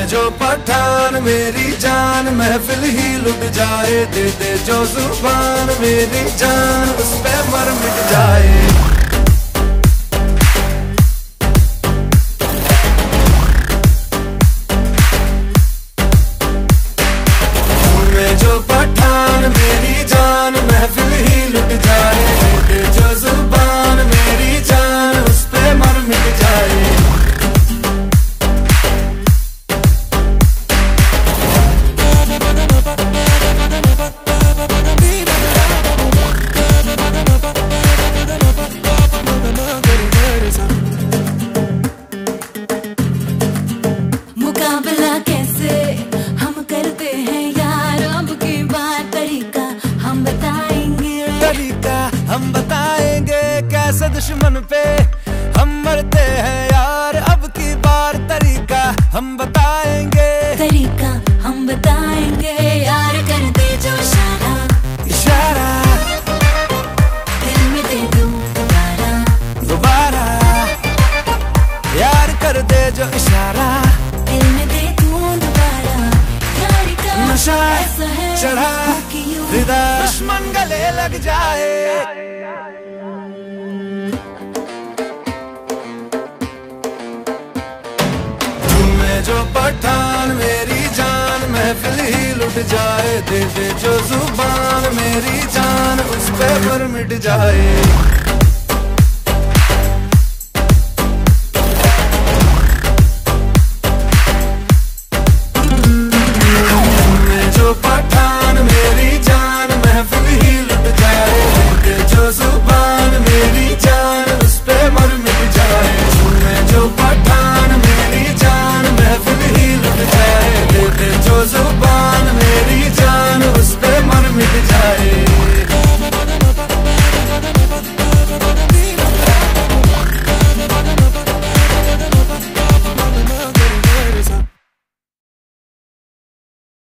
मैं जो पठान मेरी जान महफिल ही लुट जाए, दे दे जो जुबान मेरी जान उस पे मर मिट जाए। मैं जो पठान मेरी जान महफिल ही लुट जाए, दे दे जो जुबान मेरी जान उस पे मर मिट जाए। मुकाबला कैसे हम करते हैं यार, अब की बार तरीका हम बताएंगे, तरीका हम बताएंगे, कैसे दुश्मन पे हम मरते हैं यार, अब की बार तरीका हम बताएंगे, तरीका हम बताएंगे यार। कर दे जो इशारा, इशारा दिल में दे दूं दोबारा, दोबारा यार कर दे जो इशारा, दिल में दे दूं दोबारा। यार का नशा ऐसा है चढ़ा कि यूं हृदय दुश्मन गले लग जाए। मैं जो पठान मेरी जान महफिल ही लुट जाए, दे दे जो जुबान मेरी जान उस पे मर मिट जाए।